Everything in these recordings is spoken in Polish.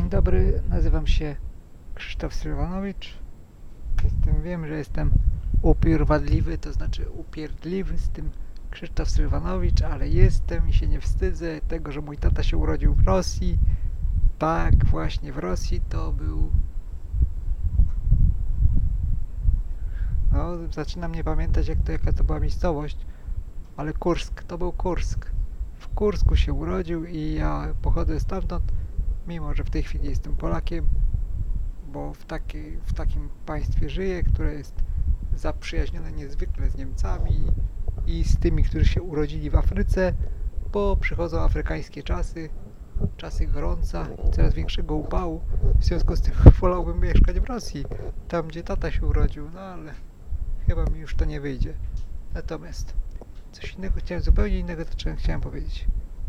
Dzień dobry, nazywam się Krzysztof Sylwanowicz. Wiem, że jestem upierdliwy, to znaczy upierdliwy z tym Krzysztof Sylwanowicz, ale jestem i się nie wstydzę tego, że mój tata się urodził w Rosji. Tak, właśnie w Rosji to był... No, zaczynam nie pamiętać jaka to była miejscowość, ale Kursk, to był Kursk. W Kursku się urodził i ja pochodzę stamtąd, mimo że w tej chwili jestem Polakiem, bo w takim państwie żyję, które jest zaprzyjaźnione niezwykle z Niemcami i z tymi, którzy się urodzili w Afryce, bo przychodzą afrykańskie czasy gorąca i coraz większego upału. W związku z tym wolałbym mieszkać w Rosji, tam gdzie tata się urodził, no ale chyba mi już to nie wyjdzie. Natomiast coś innego zupełnie innego chciałem powiedzieć.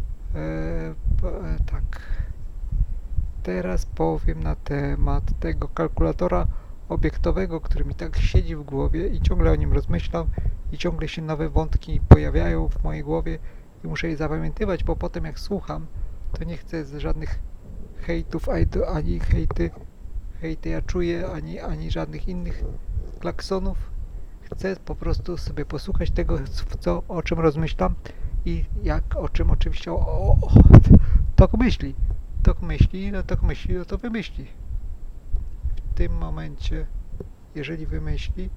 Tak. Teraz powiem na temat tego kalkulatora obiektowego, który mi tak siedzi w głowie i ciągle o nim rozmyślam i ciągle się nowe wątki pojawiają w mojej głowie i muszę je zapamiętywać, bo potem jak słucham, to nie chcę z żadnych hejtów, ani hejty ja czuję, ani żadnych innych klaksonów. Chcę po prostu sobie posłuchać tego, o czym rozmyślam i o czym oczywiście tok myśli. Tok myśli, no to wymyśli. W tym momencie, jeżeli wymyśli,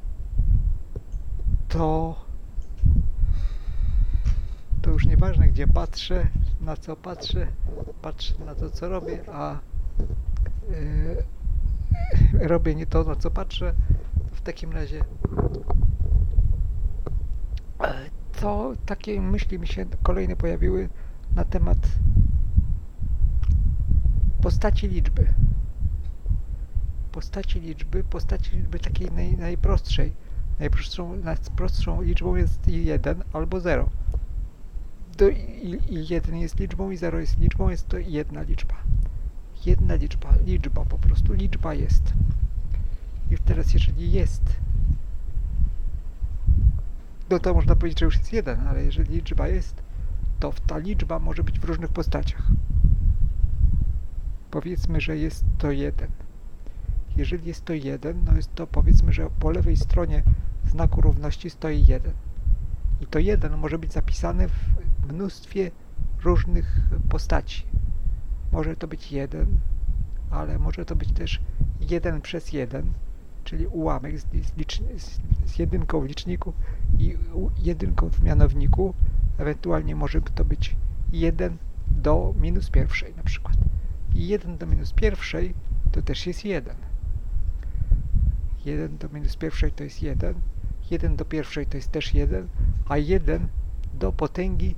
to już nieważne gdzie patrzę, na co patrzę na to co robię, a robię nie to na co patrzę, to w takim razie to takie myśli mi się kolejne pojawiły na temat postaci liczby takiej najprostszej. Najprostszą liczbą jest 1 albo 0. I 1 jest liczbą i 0 jest liczbą, jest to jedna liczba. Liczba po prostu, liczba jest. I teraz jeżeli jest, no to można powiedzieć, że już jest 1, ale jeżeli liczba jest, to ta liczba może być w różnych postaciach. Powiedzmy, że jest to 1. Jeżeli jest to 1, no jest to powiedzmy, że po lewej stronie znaku równości stoi 1. I to 1 może być zapisane w mnóstwie różnych postaci. Może to być 1, ale może to być też 1 przez 1, czyli ułamek z jedynką w liczniku i jedynką w mianowniku. Ewentualnie może to być 1 do minus pierwszej na przykład. I 1 do minus pierwszej to też jest 1. 1 do minus pierwszej to jest 1. 1 do pierwszej to jest też 1. A 1 do potęgi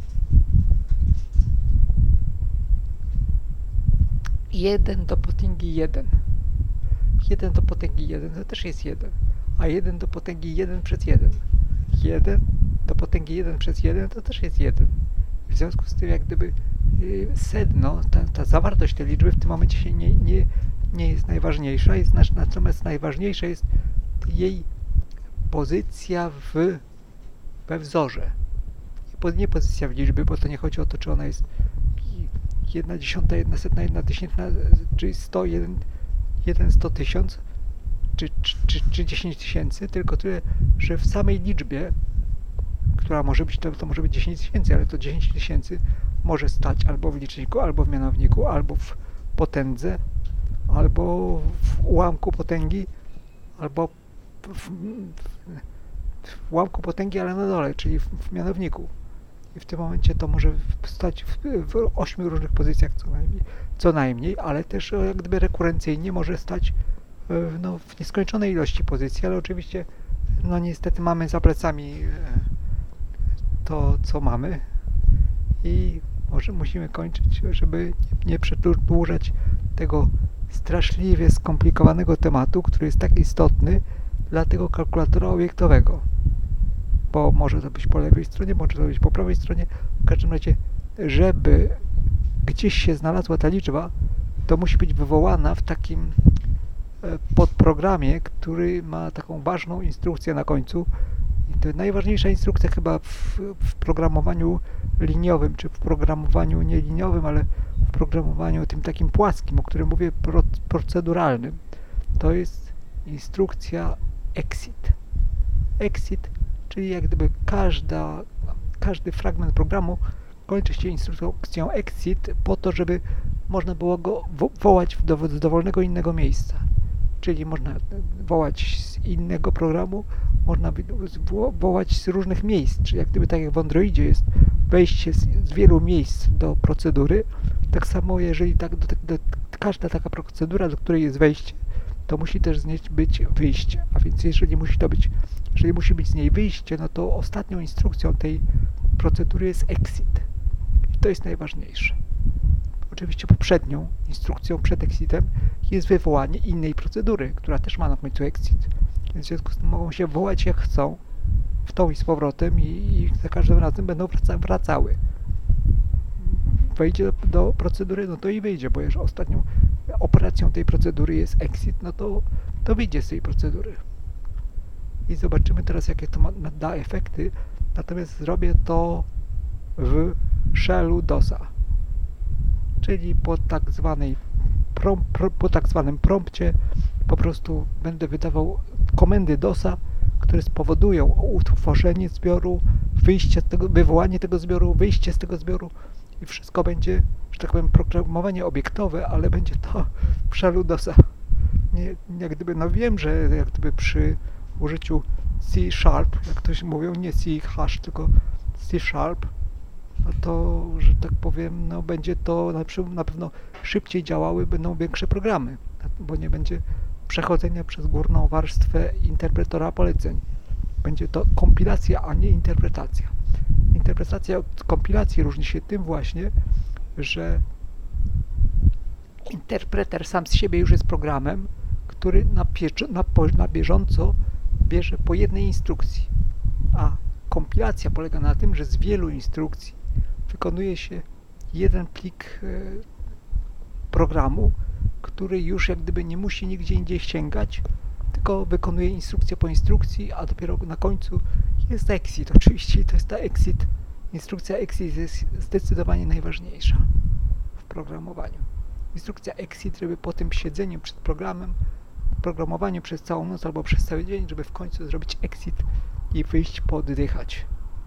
1 do potęgi 1. 1 do potęgi 1 to też jest 1. A 1 do potęgi 1 przez 1. 1 do potęgi 1 przez 1 to też jest 1. W związku z tym jak gdyby sedno, ta zawartość tej liczby w tym momencie się nie jest najważniejsza, natomiast najważniejsza jest jej pozycja we wzorze. Nie pozycja w liczbie, bo to nie chodzi o to, czy ona jest 1/10, 1/100, 1/1000, czy 100, 1/100 000, czy 10 000, tylko tyle, że w samej liczbie, która może być, to może być 10 000, ale to 10 000 może stać albo w liczniku, albo w mianowniku, albo w potędze, albo w ułamku potęgi, albo w ułamku potęgi, ale na dole, czyli w mianowniku. I w tym momencie to może stać w 8 różnych pozycjach co najmniej, ale też jak gdyby rekurencyjnie może stać w nieskończonej ilości pozycji, ale oczywiście no niestety mamy za plecami to, co mamy i może musimy kończyć, żeby nie przedłużać tego straszliwie skomplikowanego tematu, który jest tak istotny dla tego kalkulatora obiektowego. Bo może to być po lewej stronie, może to być po prawej stronie. W każdym razie, żeby gdzieś się znalazła ta liczba, to musi być wywołana w takim podprogramie, który ma taką ważną instrukcję na końcu I to najważniejsza instrukcja chyba w programowaniu liniowym, czy w programowaniu nie liniowym, ale w programowaniu tym takim płaskim, o którym mówię, proceduralnym. To jest instrukcja exit. Exit, czyli jak gdyby każdy fragment programu kończy się instrukcją exit po to, żeby można było go wołać z dowolnego innego miejsca. Czyli można wołać z innego programu, można wołać z różnych miejsc, czyli jak gdyby tak jak w Androidzie jest wejście z wielu miejsc do procedury, tak samo jeżeli każda taka procedura, do której jest wejście, to musi też z niej być wyjście. A więc jeżeli musi być z niej wyjście, no to ostatnią instrukcją tej procedury jest exit. I to jest najważniejsze. Oczywiście poprzednią instrukcją przed exitem jest wywołanie innej procedury, która też ma na końcu exit. Więc w związku z tym mogą się wołać jak chcą, w tą i z powrotem i za każdym razem będą wracały. Wejdzie do procedury, no to i wyjdzie, bo jeżeli ostatnią operacją tej procedury jest exit, no to wyjdzie z tej procedury. I zobaczymy teraz, jakie to da efekty. Natomiast zrobię to w shellu DOSa, czyli po tak zwanym prompcie po prostu będę wydawał komendy DOSa, które spowodują utworzenie zbioru, wywołanie tego zbioru, wyjście z tego zbioru i wszystko będzie, że tak powiem, programowanie obiektowe, ale będzie to w shellu DOSa. Jak gdyby, no wiem, że jak gdyby przy użyciu C#, jak ktoś mówią, nie C hash, tylko C#, no to, że tak powiem, no będzie to na pewno szybciej działały, będą większe programy, bo nie będzie przechodzenia przez górną warstwę interpretora poleceń. Będzie to kompilacja, a nie interpretacja. Interpretacja od kompilacji różni się tym właśnie, że interpreter sam z siebie już jest programem, który na bieżąco bierze po jednej instrukcji, a kompilacja polega na tym, że z wielu instrukcji wykonuje się jeden plik programu, który już jak gdyby nie musi nigdzie indziej sięgać, tylko wykonuje instrukcję po instrukcji, a dopiero na końcu jest exit. Oczywiście to jest ta exit. Instrukcja exit jest zdecydowanie najważniejsza w programowaniu. Instrukcja exit, żeby po tym siedzeniu przed programowaniu przez całą noc albo przez cały dzień, żeby w końcu zrobić exit i wyjść pooddychać.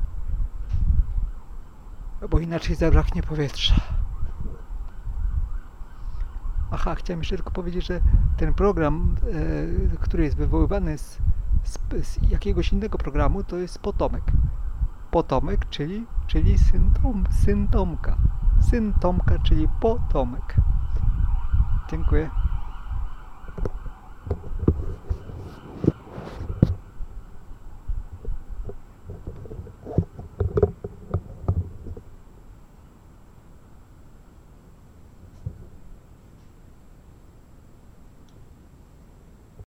Bo inaczej zabraknie powietrza. Aha, chciałem jeszcze tylko powiedzieć, że ten program, który jest wywoływany z jakiegoś innego programu, to jest Potomek. Potomek, czyli syn Tomka. Syn Tomka, czyli Potomek. Dziękuję.